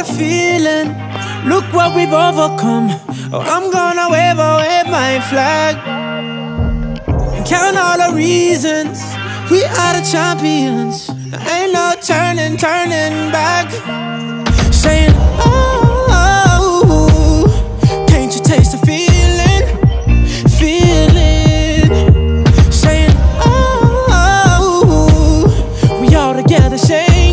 that feeling. Look what we've overcome. Oh, I'm gonna wave my flag and count all the reasons we are the champions. There ain't no turning back. Saying, oh, can't you taste the feeling? Saying, oh, we all together saying